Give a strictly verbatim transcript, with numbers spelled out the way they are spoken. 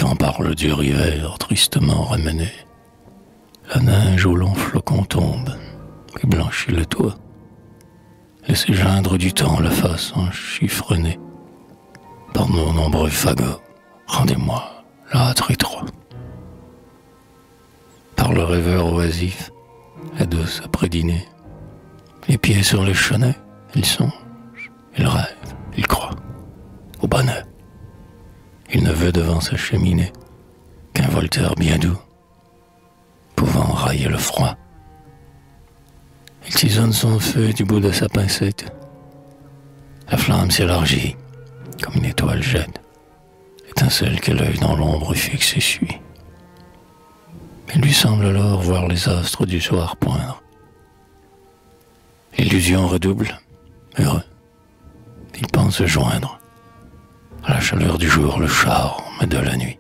enfants parlent du rivière tristement ramené. La neige aux longs flocons tombe et blanchit le toit. Laissez geindre du temps la face enchiffronnée. Par nos nombreux fagots, rendez-moi l'âtre étroit. Par le rêveur oisif, la douce après-dîner, les pieds sur les chenets, il songe, il rêve, il croit au bonheur. Il ne veut devant sa cheminée qu'un Voltaire bien doux, pouvant railler le froid. Il tisonne son feu du bout de sa pincette. La flamme s'élargit comme une étoile jeune, étincelle que l'œil dans l'ombre fixe et suit. Il lui semble alors voir les astres du soir poindre. L'illusion redouble, heureux. Il pense se joindre à la chaleur du jour, le charme de la nuit.